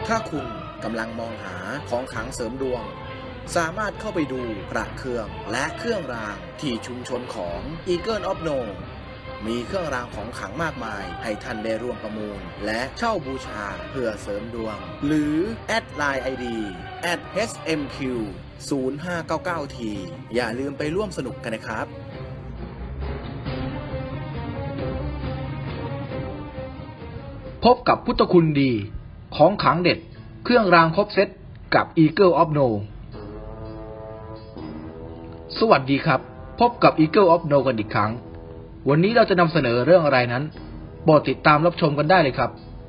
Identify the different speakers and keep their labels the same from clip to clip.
Speaker 1: ถ้าคุณกำลังมองหาของขลังเสริมดวงสามารถเข้าไปดูพระเครื่องและเครื่องรางที่ชุมชนของ Eagle of No มีเครื่องรางของขลังมากมายให้ท่านได้ร่วมประมูลและเช่าบูชาเพื่อเสริมดวงหรือแอดไลน์ ID @HMQ 0599T อย่าลืมไปร่วมสนุกกันนะครับ
Speaker 2: พบกับพุทธคุณดีของขลังเด็ดเครื่องรางครบเซตกับ Eagle of No สวัสดีครับพบกับ Eagle of No กันอีกครั้งวันนี้เราจะนำเสนอเรื่องอะไรนั้นโปรดติดตามรับชมกันได้เลยครับ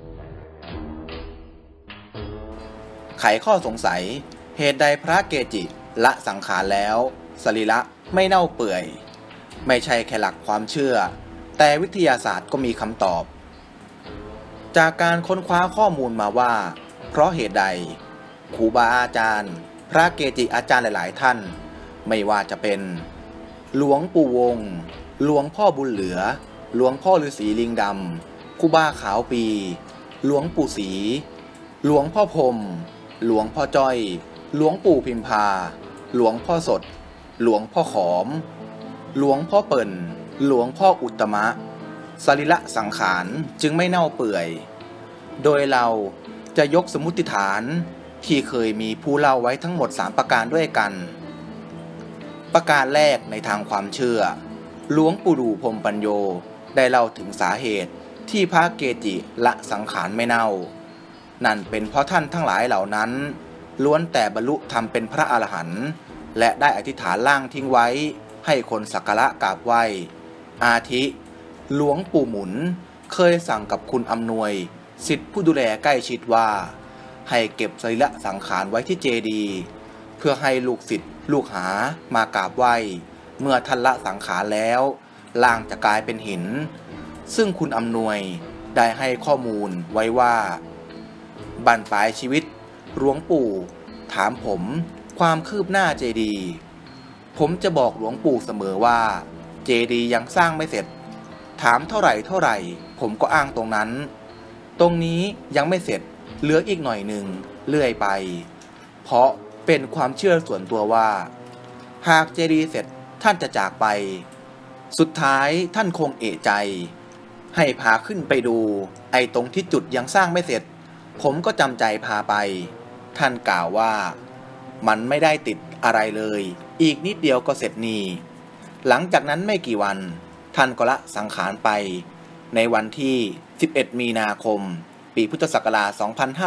Speaker 1: ไขข้อสงสัยเหตุใดพระเกจิละสังขารแล้วสรีระไม่เน่าเปื่อยไม่ใช่แค่หลักความเชื่อแต่วิทยาศาสตร์ก็มีคำตอบจากการค้นคว้าข้อมูลมาว่าเพราะเหตุใดครูบาอาจารย์พระเกจิอาจารย์หลายๆท่านไม่ว่าจะเป็นหลวงปู่วงหลวงพ่อบุญเหลือหลวงพ่อฤาษีลิงดำครูบาขาวปีหลวงปู่ศรีหลวงพ่อพรหมหลวงพ่อจ้อยหลวงปู่พิมพาหลวงพ่อสดหลวงพ่อขอมหลวงพ่อเปิ่นหลวงพ่ออุตตมะสรีระสังขารจึงไม่เน่าเปื่อยโดยเราจะยกสมมุติฐานที่เคยมีผู้เล่าไว้ทั้งหมด3ประการด้วยกันประการแรกในทางความเชื่อหลวงปู่ดูพรหมปัญโยได้เล่าถึงสาเหตุที่พระเกจิละสังขารไม่เน่านั่นเป็นเพราะท่านทั้งหลายเหล่านั้นล้วนแต่บรรลุธรรมเป็นพระอรหันต์และได้อธิษฐานล่างทิ้งไว้ให้คนสักการะกราบไหว้อาทิหลวงปู่หมุนเคยสั่งกับคุณอำนวยศิษย์ผู้ดูแลใกล้ชิดว่าให้เก็บสรีระสังขารไว้ที่เจดีย์เพื่อให้ลูกศิษย์ลูกหามากราบไหว้เมื่อท่านละสังขารแล้วร่างจะกลายเป็นหินซึ่งคุณอำนวยได้ให้ข้อมูลไว้ว่าบั้นปลายชีวิตหลวงปู่ถามผมความคืบหน้าเจดีย์ผมจะบอกหลวงปู่เสมอว่าเจดีย์ยังสร้างไม่เสร็จถามเท่าไหร่ผมก็อ้างตรงนั้นตรงนี้ยังไม่เสร็จเหลืออีกหน่อยหนึ่งเลื่อยไปเพราะเป็นความเชื่อส่วนตัวว่าหากเจดีย์เสร็จท่านจะจากไปสุดท้ายท่านคงเอะใจให้พาขึ้นไปดูไอ้ตรงที่จุดยังสร้างไม่เสร็จผมก็จำใจพาไปท่านกล่าวว่ามันไม่ได้ติดอะไรเลยอีกนิดเดียวก็เสร็จนี่หลังจากนั้นไม่กี่วันท่านก็ละสังขารไปในวันที่11มีนาคมปีพุทธศักราช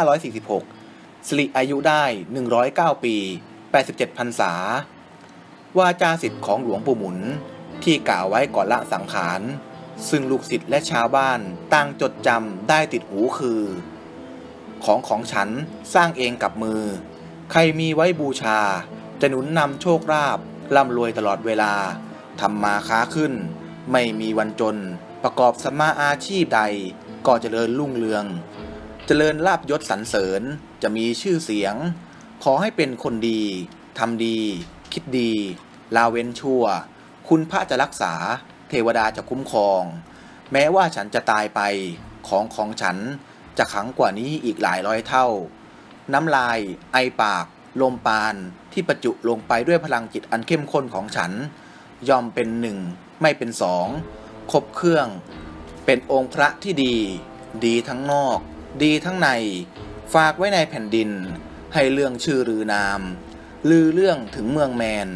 Speaker 1: 2546สิริอายุได้109ปี87พรรษาวาจาศิษย์ของหลวงปู่หมุนที่กล่าวไว้ก่อนละสังขารซึ่งลูกศิษย์และชาวบ้านต่างจดจำได้ติดหูคือของฉันสร้างเองกับมือใครมีไว้บูชาจะหนุนนำโชคลาภร่ำรวยตลอดเวลาทำมาค้าขึ้นไม่มีวันจนประกอบสัมมาอาชีพใดก็เจริญรุ่งเรืองเจริญลาภยศสรรเสริญจะมีชื่อเสียงขอให้เป็นคนดีทำดีคิดดีละเว้นชั่วคุณพระจะรักษาเทวดาจะคุ้มครองแม้ว่าฉันจะตายไปของฉันจะขลังกว่านี้อีกหลายร้อยเท่าน้ำลายไอปากลมปานที่ประจุลงไปด้วยพลังจิตอันเข้มข้นของฉันย่อมเป็นหนึ่งไม่เป็นสองครบเครื่องเป็นองค์พระที่ดีทั้งนอกดีทั้งในฝากไว้ในแผ่นดินให้เรื่องชื่อลือนามลือเรื่องถึงเมืองแมน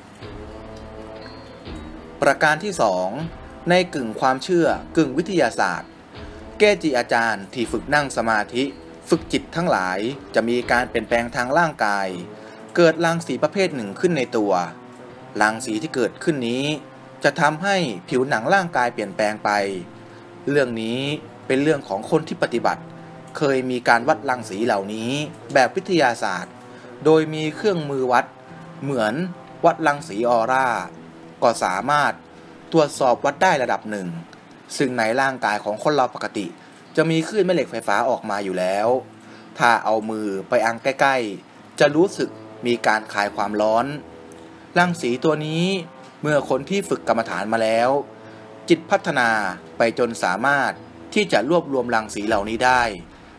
Speaker 1: ประการที่2ในกึ่งความเชื่อกึ่งวิทยาศาสตร์เกจิอาจารย์ที่ฝึกนั่งสมาธิฝึกจิตทั้งหลายจะมีการเปลี่ยนแปลงทางร่างกายเกิดรังสีประเภทหนึ่งขึ้นในตัวรังสีที่เกิดขึ้นนี้จะทำให้ผิวหนังร่างกายเปลี่ยนแปลงไปเรื่องนี้เป็นเรื่องของคนที่ปฏิบัติเคยมีการวัดรังสีเหล่านี้แบบวิทยาศาสตร์โดยมีเครื่องมือวัดเหมือนวัดรังสีออร่าก็สามารถตรวจสอบวัดได้ระดับหนึ่งซึ่งในร่างกายของคนเราปกติจะมีคลื่นแม่เหล็กไฟฟ้าออกมาอยู่แล้วถ้าเอามือไปอังใกล้ๆจะรู้สึกมีการคลายความร้อนรังสีตัวนี้เมื่อคนที่ฝึกกรรมฐานมาแล้วจิตพัฒนาไปจนสามารถที่จะรวบรวมรังสีเหล่านี้ได้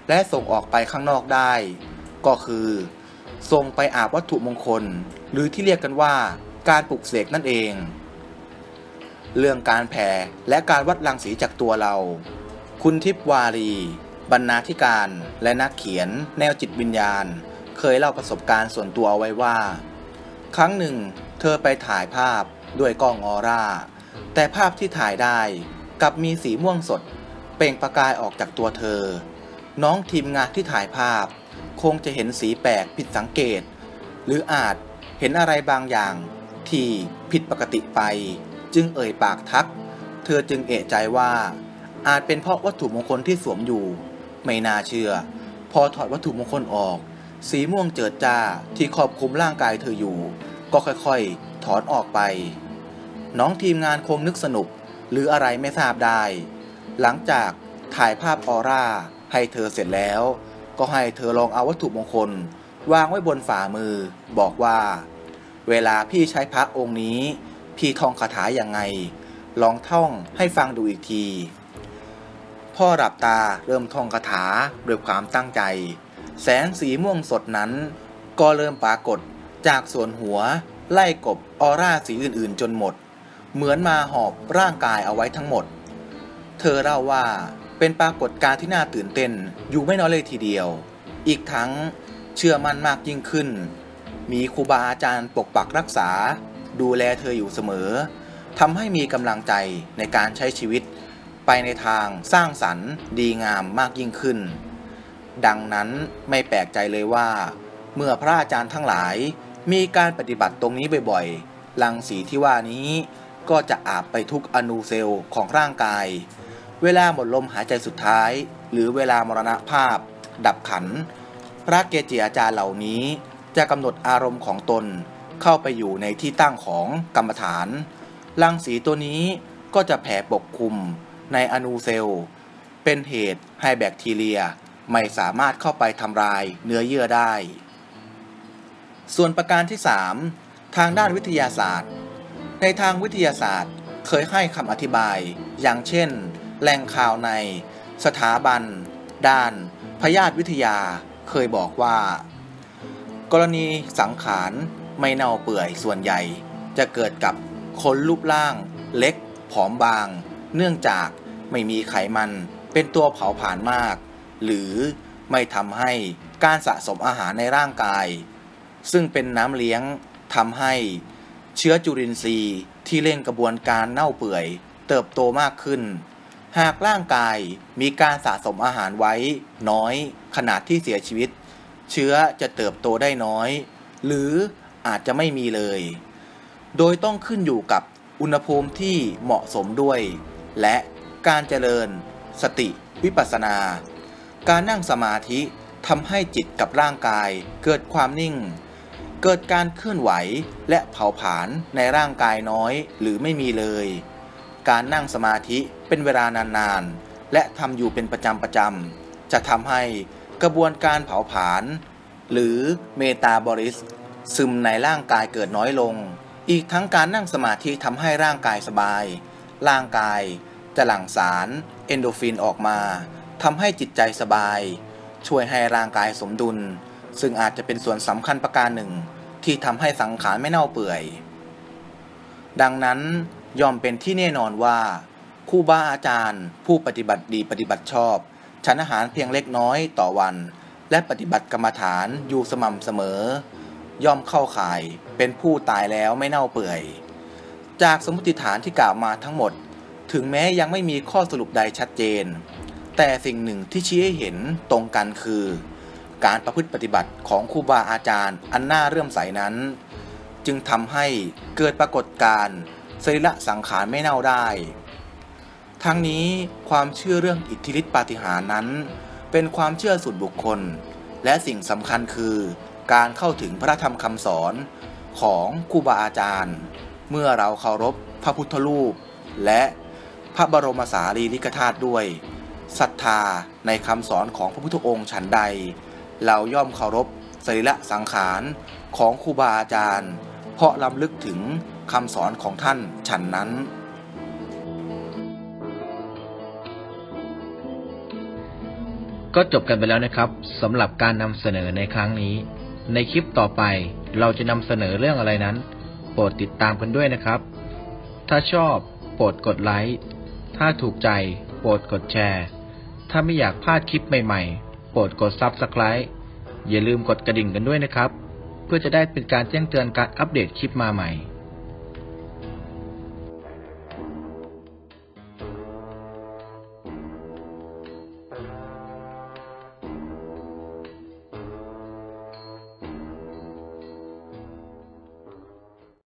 Speaker 1: และส่งออกไปข้างนอกได้ก็คือส่งไปอาบวัตถุมงคลหรือที่เรียกกันว่าการปลุกเสกนั่นเองเรื่องการแผ่และการวัดรังสีจากตัวเราคุณทิพวารีบรรณาธิการและนักเขียนแนวจิตวิญญาณเคยเล่าประสบการณ์ส่วนตัวเอาไว้ว่าครั้งหนึ่งเธอไปถ่ายภาพด้วยกล้องออร่าแต่ภาพที่ถ่ายได้กลับมีสีม่วงสดเปล่งประกายออกจากตัวเธอน้องทีมงานที่ถ่ายภาพคงจะเห็นสีแปลกผิดสังเกตหรืออาจเห็นอะไรบางอย่างที่ผิดปกติไปจึงเอ่ยปากทักเธอจึงเอะใจว่าอาจเป็นเพราะวัตถุมงคลที่สวมอยู่ไม่น่าเชื่อพอถอดวัตถุมงคลออกสีม่วงเจิดจ้าที่ครอบคลุมร่างกายเธออยู่ก็ค่อยๆถอนออกไปน้องทีมงานคงนึกสนุกหรืออะไรไม่ทราบได้หลังจากถ่ายภาพออร่าให้เธอเสร็จแล้วก็ให้เธอลองเอาวัตถุมงคลวางไว้บนฝ่ามือบอกว่าเวลาพี่ใช้พระองค์นี้พี่ท่องคาถาอย่างไงลองท่องให้ฟังดูอีกทีพ่อหลับตาเริ่มท่องคาถาด้วยความตั้งใจแสงสีม่วงสดนั้นก็เริ่มปรากฏจากส่วนหัวไล่กบออร่าสีอื่นๆจนหมดเหมือนมาหอบร่างกายเอาไว้ทั้งหมดเธอเล่าว่าเป็นปรากฏการณ์ที่น่าตื่นเต้นอยู่ไม่น้อยเลยทีเดียวอีกทั้งเชื่อมั่นมากยิ่งขึ้นมีครูบาอาจารย์ปกปักรักษาดูแลเธออยู่เสมอทำให้มีกำลังใจในการใช้ชีวิตไปในทางสร้างสรรค์ดีงามมากยิ่งขึ้นดังนั้นไม่แปลกใจเลยว่าเมื่อพระอาจารย์ทั้งหลายมีการปฏิบัติตรงนี้บ่อยๆรังสีที่ว่านี้ก็จะอาบไปทุกอนูเซลล์ของร่างกายเวลาหมดลมหายใจสุดท้ายหรือเวลามรณภาพดับขันพระเกจิอาจารย์เหล่านี้จะกำหนดอารมณ์ของตนเข้าไปอยู่ในที่ตั้งของกรรมฐานรังสีตัวนี้ก็จะแผ่ปกคลุมในอนูเซลล์เป็นเหตุให้แบคทีเรียไม่สามารถเข้าไปทำลายเนื้อเยื่อได้ส่วนประการที่ 3 ทางด้านวิทยาศาสตร์ในทางวิทยาศาสตร์เคยให้คำอธิบายอย่างเช่นแหล่งข่าวในสถาบันด้านพยาธิวิทยาเคยบอกว่ากรณีสังขารไม่เน่าเปื่อยส่วนใหญ่จะเกิดกับคนรูปร่างเล็กผอมบางเนื่องจากไม่มีไขมันเป็นตัวเผาผลาญมากหรือไม่ทำให้การสะสมอาหารในร่างกายซึ่งเป็นน้ำเลี้ยงทำให้เชื้อจุลินทรีย์ที่เร่งกระบวนการเน่าเปื่อยเติบโตมากขึ้นหากร่างกายมีการสะสมอาหารไว้น้อยขณะที่เสียชีวิตเชื้อจะเติบโตได้น้อยหรืออาจจะไม่มีเลยโดยต้องขึ้นอยู่กับอุณหภูมิที่เหมาะสมด้วยและการเจริญสติวิปัสสนาการนั่งสมาธิทำให้จิตกับร่างกายเกิดความนิ่งเกิดการเคลื่อนไหวและเผาผลาญในร่างกายน้อยหรือไม่มีเลยการนั่งสมาธิเป็นเวลานานๆและทำอยู่เป็นประจำจะทำให้กระบวนการเผาผลาญหรือเมตาบอลิสซึมในร่างกายเกิดน้อยลงอีกทั้งการนั่งสมาธิทำให้ร่างกายสบายร่างกายจะหลั่งสารเอนโดฟินออกมาทำให้จิตใจสบายช่วยให้ร่างกายสมดุลซึ่งอาจจะเป็นส่วนสำคัญประการหนึ่งที่ทำให้สังขารไม่เน่าเปื่อยดังนั้นย่อมเป็นที่แน่นอนว่าครูบาอาจารย์ผู้ปฏิบัติดีปฏิบัติชอบฉันอาหารเพียงเล็กน้อยต่อวันและปฏิบัติกรรมฐานอยู่สม่ำเสมอย่อมเข้าข่ายเป็นผู้ตายแล้วไม่เน่าเปื่อยจากสมมติฐานที่กล่าวมาทั้งหมดถึงแม้ยังไม่มีข้อสรุปใดชัดเจนแต่สิ่งหนึ่งที่ชี้ให้เห็นตรงกันคือการประพฤติปฏิบัติของครูบาอาจารย์อันน่าเลื่อมใสนั้นจึงทำให้เกิดปรากฏการณ์สรีระสังขารไม่เน่าได้ทั้งนี้ความเชื่อเรื่องอิทธิฤทธิปาฏิหาริย์นั้นเป็นความเชื่อส่วนบุคคลและสิ่งสำคัญคือการเข้าถึงพระธรรมคำสอนของครูบาอาจารย์เมื่อเราเคารพพระพุทธรูปและพระบรมสารีริกธาตุด้วยศรัทธาในคำสอนของพระพุทธองค์ฉันใดเราย่อมเคารพสรีระสังขารของครูบาอาจารย์เพราะรำลึกถึงคำสอนของท่านฉันนั้น
Speaker 2: ก็จบกันไปแล้วนะครับสำหรับการนำเสนอในครั้งนี้ในคลิปต่อไปเราจะนำเสนอเรื่องอะไรนั้นโปรดติดตามกันด้วยนะครับถ้าชอบโปรดกดไลค์ถ้าถูกใจโปรดกดแชร์ถ้าไม่อยากพลาดคลิปใหม่ๆโปรดกด Subscribe อย่าลืมกดกระดิ่งกันด้วยนะครับเพื่อจะได้เป็นการแจ้งเตือนการอัปเดตคลิปมาใหม่